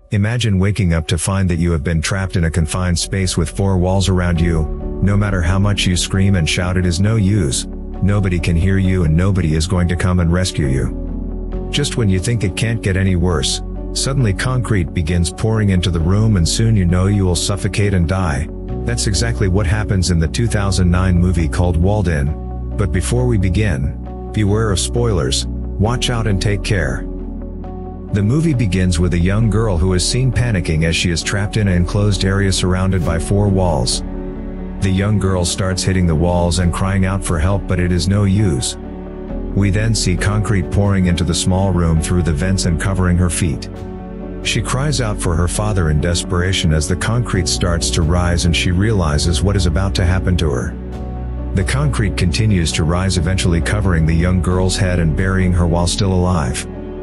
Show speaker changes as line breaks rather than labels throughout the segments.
Imagine waking up to find that you have been trapped in a confined space with four walls around you. No matter how much you scream and shout, it is no use. Nobody can hear you and nobody is going to come and rescue you. Just when you think it can't get any worse, suddenly concrete begins pouring into the room and soon you know you will suffocate and die. That's exactly what happens in the 2009 movie called Walled In. But before we begin, beware of spoilers, watch out and take care. The movie begins with a young girl who is seen panicking as she is trapped in an enclosed area surrounded by four walls. The young girl starts hitting the walls and crying out for help, but it is no use. We then see concrete pouring into the small room through the vents and covering her feet. She cries out for her father in desperation as the concrete starts to rise and she realizes what is about to happen to her. The concrete continues to rise, eventually covering the young girl's head and burying her while still alive.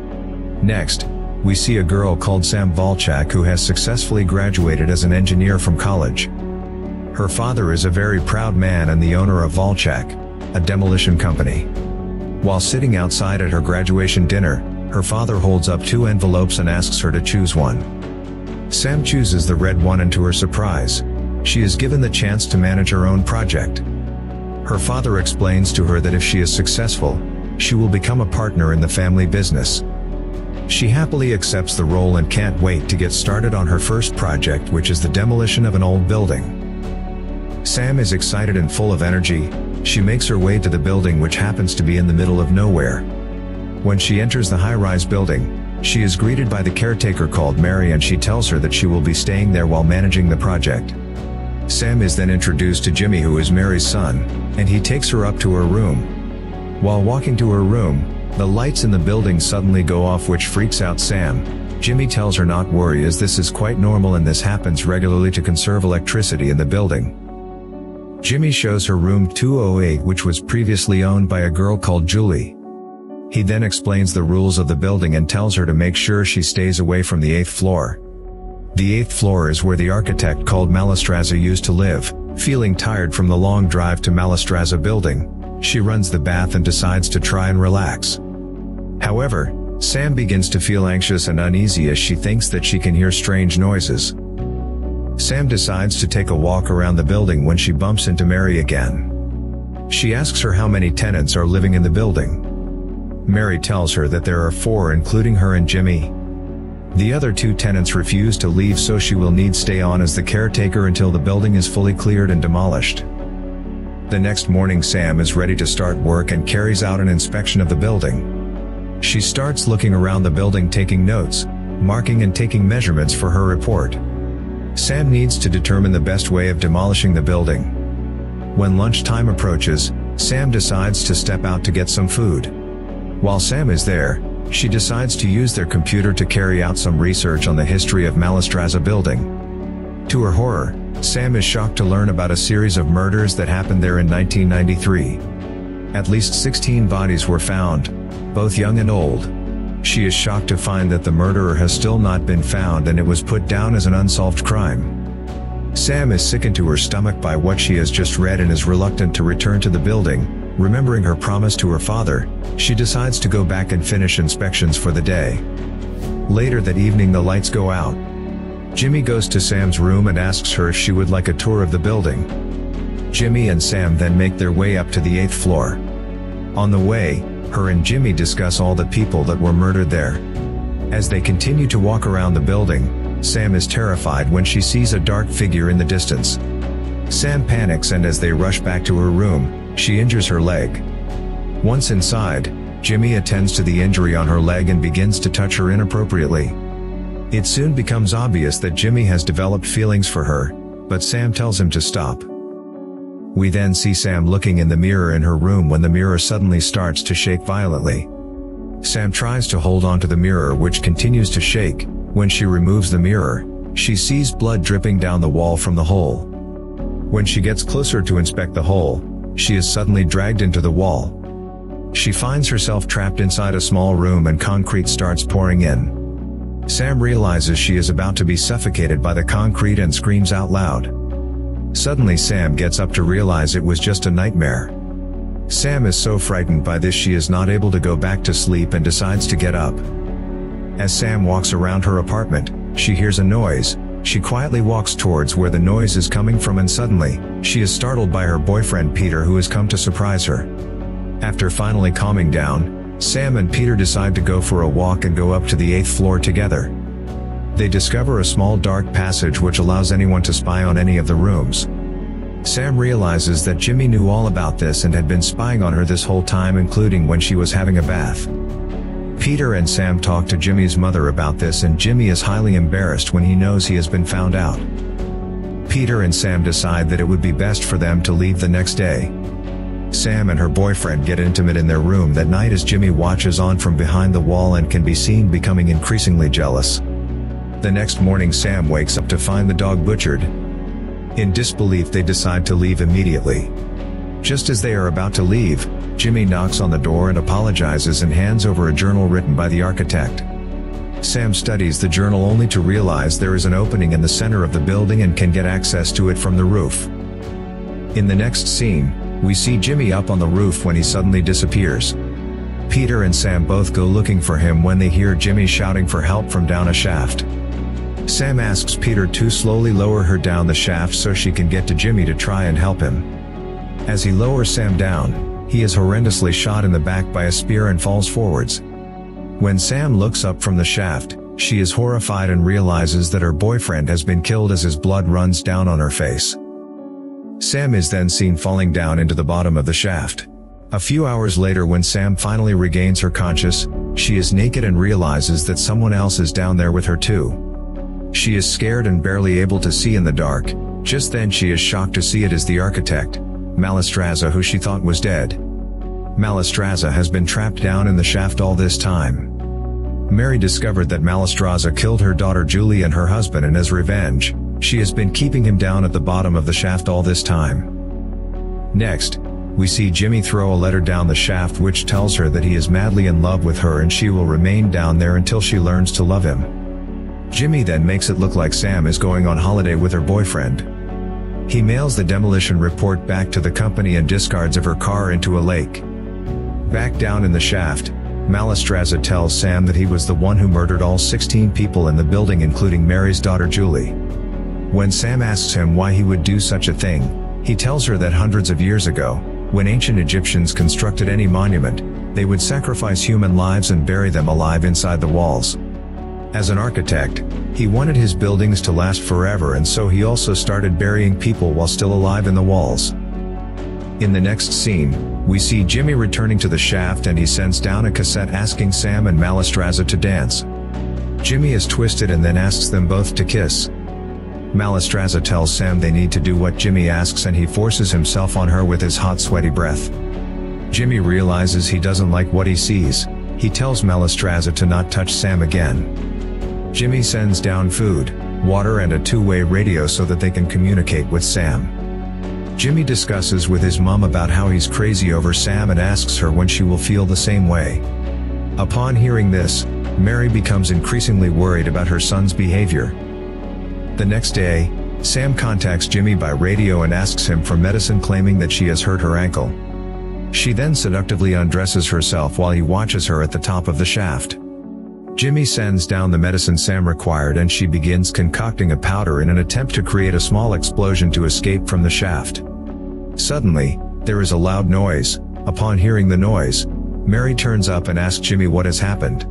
Next, we see a girl called Sam Walczak who has successfully graduated as an engineer from college. Her father is a very proud man and the owner of Walczak, a demolition company. While sitting outside at her graduation dinner, her father holds up two envelopes and asks her to choose one. Sam chooses the red one and to her surprise, she is given the chance to manage her own project. Her father explains to her that if she is successful, she will become a partner in the family business. She happily accepts the role and can't wait to get started on her first project, which is the demolition of an old building. Sam is excited and full of energy. She makes her way to the building, which happens to be in the middle of nowhere. When she enters the high-rise building, she is greeted by the caretaker called Mary and she tells her that she will be staying there while managing the project. Sam is then introduced to Jimmy, who is Mary's son, and he takes her up to her room. While walking to her room, the lights in the building suddenly go off, which freaks out Sam. Jimmy tells her not worry, as this is quite normal and this happens regularly to conserve electricity in the building. Jimmy shows her room 208, which was previously owned by a girl called Julie. He then explains the rules of the building and tells her to make sure she stays away from the 8th floor. The 8th floor is where the architect called Mallestraza used to live. Feeling tired from the long drive to Mallestraza building, she runs the bath and decides to try and relax. However, Sam begins to feel anxious and uneasy as she thinks that she can hear strange noises. Sam decides to take a walk around the building when she bumps into Mary again. She asks her how many tenants are living in the building. Mary tells her that there are 4, including her and Jimmy. The other 2 tenants refuse to leave, so she will need stay on as the caretaker until the building is fully cleared and demolished. The next morning, Sam is ready to start work and carries out an inspection of the building. She starts looking around the building, taking notes, marking and taking measurements for her report. Sam needs to determine the best way of demolishing the building. When lunchtime approaches, Sam decides to step out to get some food. While Sam is there, she decides to use their computer to carry out some research on the history of Mallestraza building. To her horror, Sam is shocked to learn about a series of murders that happened there in 1993. At least 16 bodies were found, both young and old. She is shocked to find that the murderer has still not been found and it was put down as an unsolved crime. Sam is sickened to her stomach by what she has just read and is reluctant to return to the building. Remembering her promise to her father, she decides to go back and finish inspections for the day. Later that evening, the lights go out. Jimmy goes to Sam's room and asks her if she would like a tour of the building. Jimmy and Sam then make their way up to the 8th floor. On the way, her and Jimmy discuss all the people that were murdered there. As they continue to walk around the building, Sam is terrified when she sees a dark figure in the distance. Sam panics, and as they rush back to her room, she injures her leg. Once inside, Jimmy attends to the injury on her leg and begins to touch her inappropriately. It soon becomes obvious that Jimmy has developed feelings for her, but Sam tells him to stop. We then see Sam looking in the mirror in her room when the mirror suddenly starts to shake violently. Sam tries to hold on to the mirror, which continues to shake. When she removes the mirror, she sees blood dripping down the wall from the hole. When she gets closer to inspect the hole, she is suddenly dragged into the wall. She finds herself trapped inside a small room and concrete starts pouring in. Sam realizes she is about to be suffocated by the concrete and screams out loud. Suddenly Sam gets up to realize it was just a nightmare. Sam is so frightened by this she is not able to go back to sleep and decides to get up. As Sam walks around her apartment, She hears a noise. She quietly walks towards where the noise is coming from, and suddenly, she is startled by her boyfriend Peter, who has come to surprise her. After finally calming down, Sam and Peter decide to go for a walk and go up to the 8th floor together. They discover a small dark passage which allows anyone to spy on any of the rooms. Sam realizes that Jimmy knew all about this and had been spying on her this whole time, including when she was having a bath. Peter and Sam talk to Jimmy's mother about this, and Jimmy is highly embarrassed when he knows he has been found out. Peter and Sam decide that it would be best for them to leave the next day. Sam and her boyfriend get intimate in their room that night as Jimmy watches on from behind the wall and can be seen becoming increasingly jealous. The next morning, Sam wakes up to find the dog butchered. In disbelief, they decide to leave immediately. Just as they are about to leave, Jimmy knocks on the door and apologizes and hands over a journal written by the architect. Sam studies the journal only to realize there is an opening in the center of the building and can get access to it from the roof. In the next scene, we see Jimmy up on the roof when he suddenly disappears. Peter and Sam both go looking for him when they hear Jimmy shouting for help from down a shaft. Sam asks Peter to slowly lower her down the shaft so she can get to Jimmy to try and help him. As he lowers Sam down, he is horrendously shot in the back by a spear and falls forwards. When Sam looks up from the shaft, she is horrified and realizes that her boyfriend has been killed as his blood runs down on her face. Sam is then seen falling down into the bottom of the shaft. A few hours later, when Sam finally regains her conscious, she is naked and realizes that someone else is down there with her too. She is scared and barely able to see in the dark. Just then she is shocked to see it is the architect, Malastrazza, who she thought was dead. Malastrazza has been trapped down in the shaft all this time. Mary discovered that Malastrazza killed her daughter Julie and her husband, and as revenge, she has been keeping him down at the bottom of the shaft all this time. Next, we see Jimmy throw a letter down the shaft which tells her that he is madly in love with her and she will remain down there until she learns to love him. Jimmy then makes it look like Sam is going on holiday with her boyfriend. He mails the demolition report back to the company and discards of her car into a lake. Back down in the shaft, Malastrazza tells Sam that he was the one who murdered all 16 people in the building, including Mary's daughter Julie. When Sam asks him why he would do such a thing, he tells her that hundreds of years ago, when ancient Egyptians constructed any monument, they would sacrifice human lives and bury them alive inside the walls. As an architect, he wanted his buildings to last forever, and so he also started burying people while still alive in the walls. In the next scene, we see Jimmy returning to the shaft and he sends down a cassette asking Sam and Malastrazza to dance. Jimmy is twisted and then asks them both to kiss. Malastrazza tells Sam they need to do what Jimmy asks, and he forces himself on her with his hot sweaty breath. Jimmy realizes he doesn't like what he sees. He tells Malastrazza to not touch Sam again. Jimmy sends down food, water and a two-way radio so that they can communicate with Sam. Jimmy discusses with his mom about how he's crazy over Sam and asks her when she will feel the same way. Upon hearing this, Mary becomes increasingly worried about her son's behavior. The next day, Sam contacts Jimmy by radio and asks him for medicine, claiming that she has hurt her ankle. She then seductively undresses herself while he watches her at the top of the shaft. Jimmy sends down the medicine Sam required and she begins concocting a powder in an attempt to create a small explosion to escape from the shaft. Suddenly, there is a loud noise. Upon hearing the noise, Mary turns up and asks Jimmy what has happened.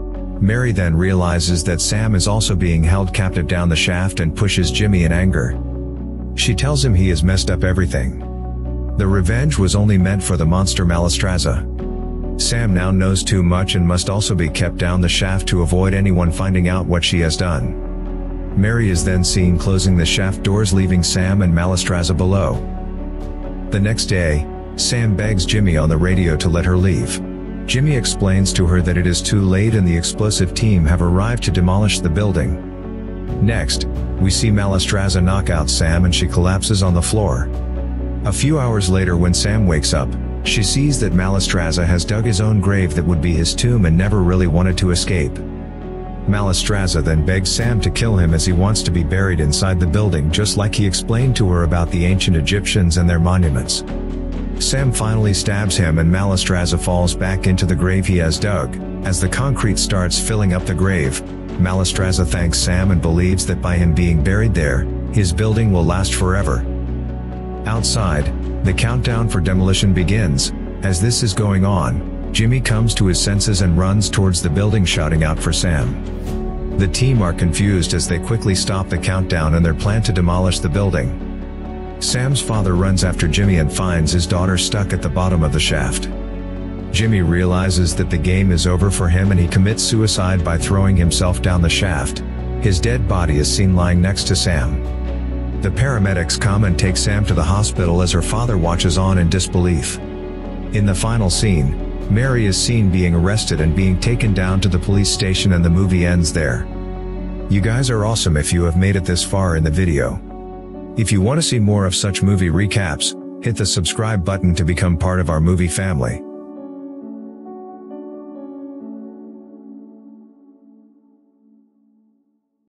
Mary then realizes that Sam is also being held captive down the shaft and pushes Jimmy in anger. She tells him he has messed up everything. The revenge was only meant for the monster Malastrazza. Sam now knows too much and must also be kept down the shaft to avoid anyone finding out what she has done. Mary is then seen closing the shaft doors, leaving Sam and Malastrazza below. The next day, Sam begs Jimmy on the radio to let her leave. Jimmy explains to her that it is too late and the explosive team have arrived to demolish the building. Next, we see Malastrazza knock out Sam and she collapses on the floor. A few hours later, when Sam wakes up, she sees that Malastrazza has dug his own grave that would be his tomb and never really wanted to escape. Malastrazza then begs Sam to kill him as he wants to be buried inside the building, just like he explained to her about the ancient Egyptians and their monuments. Sam finally stabs him and Malastrazza falls back into the grave he has dug. As the concrete starts filling up the grave, Malistraza thanks Sam and believes that by him being buried there, his building will last forever. Outside, the countdown for demolition begins. As this is going on, Jimmy comes to his senses and runs towards the building shouting out for Sam. The team are confused as they quickly stop the countdown and their plan to demolish the building. Sam's father runs after Jimmy and finds his daughter stuck at the bottom of the shaft. Jimmy realizes that the game is over for him and he commits suicide by throwing himself down the shaft. His dead body is seen lying next to Sam. The paramedics come and take Sam to the hospital as her father watches on in disbelief. In the final scene, Mary is seen being arrested and being taken down to the police station, and the movie ends there. You guys are awesome if you have made it this far in the video. If you want to see more of such movie recaps, hit the subscribe button to become part of our movie family.